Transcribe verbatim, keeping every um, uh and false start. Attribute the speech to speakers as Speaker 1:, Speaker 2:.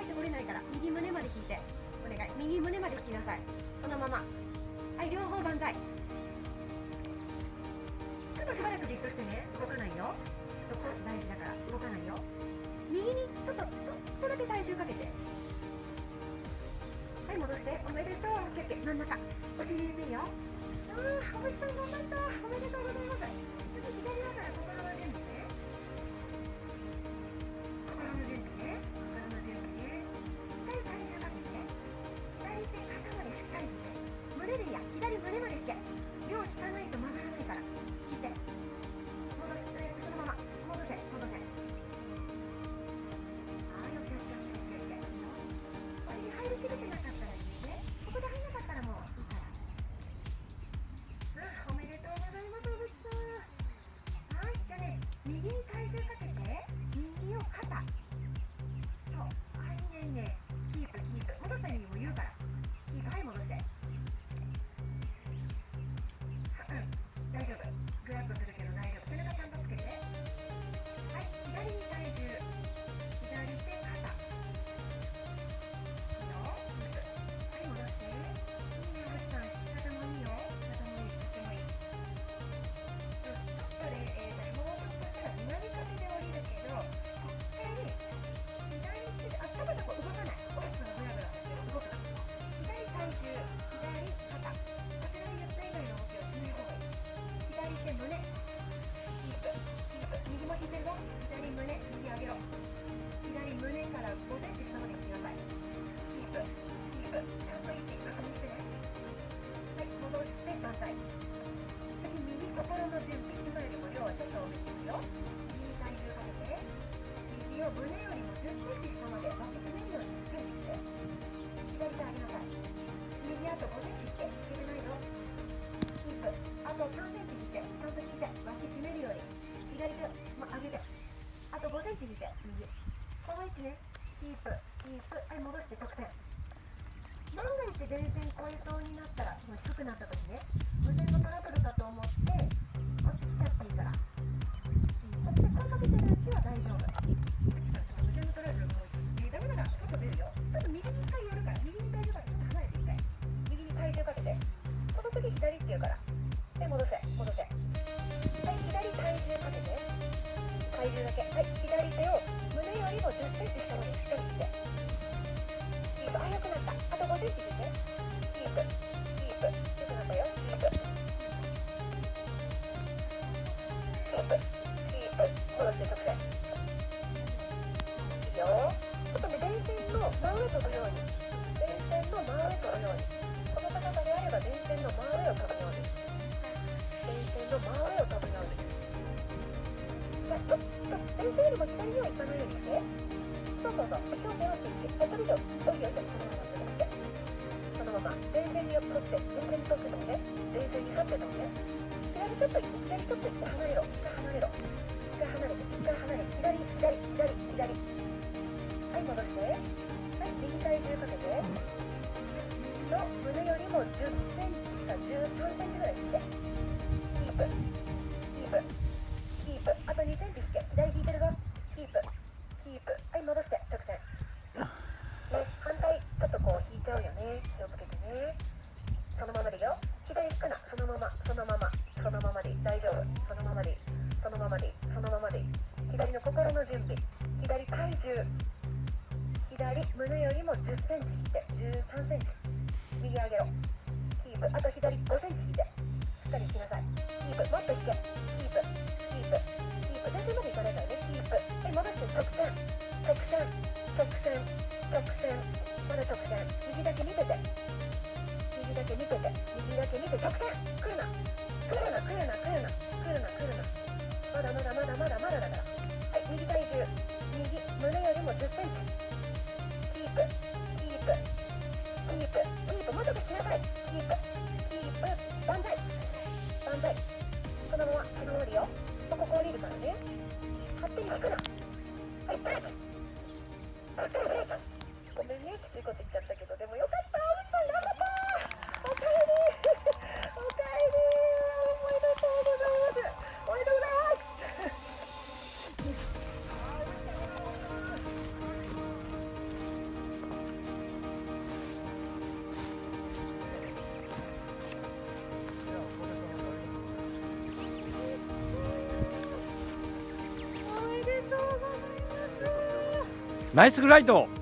Speaker 1: って折れないから、右胸まで引いてお願い。右胸まで引きなさい。そのまま。はい、両方万歳。ちょっとしばらくじっとしてね。動かないよ。ちょっとコース大事だから動かないよ。右にちょっとちょっとだけ体重かけて。はい、戻して。おめでとう。オッケーオッケー。真ん中お尻入れていいよ。うん、おめでとう頑張った。おめでとうございます。次左だから心の準備ね。心の準備ね。心の準備ね。しっかり体重かけて。左手肩までしっかり引いて。胸でいいや。左胸まで引け。両引かないと曲がらないから。引いて。戻す。そのまま。戻せ。戻せ。はい、オッケーオッケーオッケーオッケー。これに入りきれてなかったらいいね。ここで入んなかったらもういいから。おめでとうございます、おぶちさん。はい、じゃあね、右に体重かけて、右を肩。そう、はい、いいね、いいね。キープ、キープ。戻した意味も言うから。キープ、はい、戻して。うん、大丈夫。グラッとするけど大丈夫。背中ちゃんとつけて。はい、左に体重。左手、肩。いいよ、キープ。はい、戻して。いいね、おぶちさん。体もいいよ。体もいい。とってもいい。それ、えー、もうちょっとしたら南風で降りるけど、一回左手で、あ、ただただ動かない。おぶちさんがブラブラしてる。動くな。左体重、左肩。こちらに言った以外の動きをしない方がいい。左手胸。キープ、キープ。右も引いてるぞ。左胸、右上げろ。左胸からごセンチ下まで引きなさい。キープ、キープ。ちゃんと位置、確認してね。はい、戻して万歳。次、右心の準備。今よりも量はちょっと多めにいくよ。右に体重かけて、右を胸よりもじゅっセンチ下まで巻き締めるようにしっかりして。左手上げなさい。右あとごセンチ引け。引けてないぞ。キープ。あとさんセンチ引いて、ちゃんと引いて、巻き締めるように。左手、ま、上げて。あとごセンチ引いて、右。この位置ね。キープ、キープ。はい、戻して直線。万が一電線越えそうになったら、その低くなった時ね、無線のトラブルかと思って、こっち来ちゃっていいから。こっちで声かけてるうちは大丈夫。無線のトラブルが多い。えー、ダメなら外出るよ。ちょっと右に一回やるから、右に体重かけて離れていって。右に体重かけて。この次左って言うから。で、戻せ、戻せ。はい、左体重かけて。体重だけ。はい、左手を胸よりもじゅっセンチ下までしっかり引いて。キープ、あ、良くなった。あとごセンチ引いて。キープ、キープ。良くなったよ。キープ。キープ、キープ。戻して直線。いいよ。ちょっとね、電線の真上飛ぶように。電線の真上飛ぶように。この高さであれば電線の真上を飛ぶように。電線の真上を飛ぶように。いや、ちょっと電線よりも左には行かないようにして。そうそうそう。今日背負っていって。それ以上、おいおいおい、そのままそのまま。電線に沿って、電線に沿って飛んで。電線に沿って飛んで。左ちょっと行って、左ちょっと行って離れろ。一回離れろ。一回離れて、一回離れて。左、左、左、左。はい、戻して。はい、右体重かけて。右の胸よりもじゅっセンチかじゅうさんセンチぐらい引いて。キープ、キープ、キープ。あとにセンチ引け。左引いてるぞ。キープ、キープ。はい、戻して、直線。ね、反対、ちょっとこう引いちゃうよね。気をつけてね。そのままでいいよ。左引くな。そのまま、そのまま、そのままでいい。大丈夫。そのままでいい。そのままでいい。そのままでいい。左の心の準備。左体重。左胸よりもじゅっセンチ引いて。じゅうさんセンチ。右上げろ。キープ。あと左ごセンチ引いて。しっかり引きなさい。キープ。もっと引け。キープ。キープ。キープ。全然までいかないからね。キープ。はい、戻して直線。直線。直線。直線。まだ直線。右だけ見てて。右だけ見てて。右だけ見て直線。来るな。来るな、来るな、来るな。来るな、来るな。まだまだまだまだまだだから。はい、右体重。右、胸よりもじゅっセンチ。キープ。キープ。キープ。キープ。もうちょっとしなさい。キープ。キープ。万歳。万歳。このまま、このままでいいよ。ここ降りるからね。勝手に引くな。はい、ブレーキ。勝手にブレーキ。ごめんね、きついこと言っちゃったけど、でもよかった。おじさん頑張った。おかえり。おかえり。おめでとうございます。おめでとうございます。
Speaker 2: ナイスグライド。